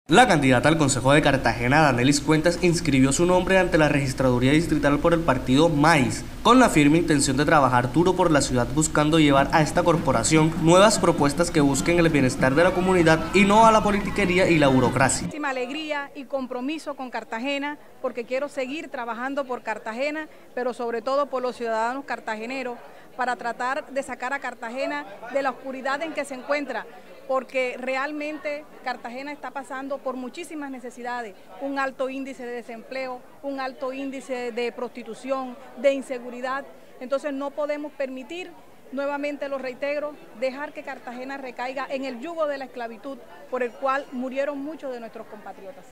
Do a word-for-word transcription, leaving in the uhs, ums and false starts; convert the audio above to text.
La candidata al Consejo de Cartagena, Danelis Cuentas, inscribió su nombre ante la Registraduría Distrital por el partido Maíz, con la firme intención de trabajar duro por la ciudad buscando llevar a esta corporación nuevas propuestas que busquen el bienestar de la comunidad y no a la politiquería y la burocracia. Muchísima alegría y compromiso con Cartagena porque quiero seguir trabajando por Cartagena, pero sobre todo por los ciudadanos cartageneros, para tratar de sacar a Cartagena de la oscuridad en que se encuentra, porque realmente Cartagena está pasando por muchísimas necesidades, un alto índice de desempleo, un alto índice de prostitución, de inseguridad. Entonces no podemos permitir, nuevamente lo reitero, dejar que Cartagena recaiga en el yugo de la esclavitud por el cual murieron muchos de nuestros compatriotas.